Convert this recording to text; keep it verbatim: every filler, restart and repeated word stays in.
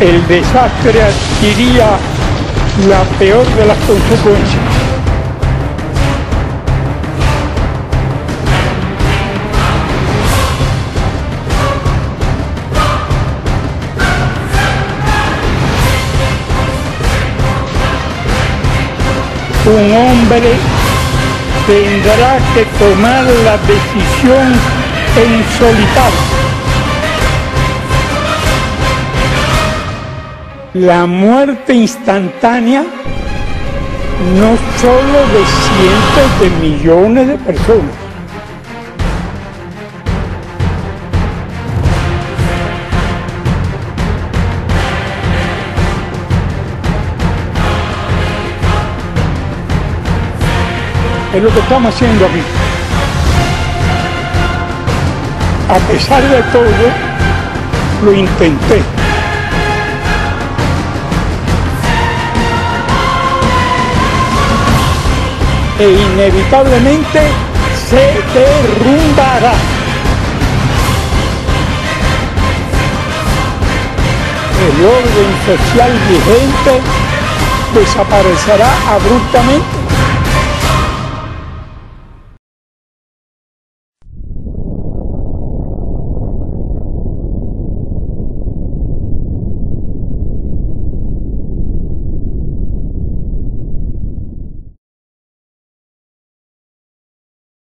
el desastre adquiría la peor de las consecuencias. Un hombre tendrá que tomar la decisión en solitario. La muerte instantánea no solo de cientos de millones de personas, es lo que estamos haciendo aquí. A pesar de todo, lo intenté. E inevitablemente se derrumbará. El orden social vigente desaparecerá abruptamente.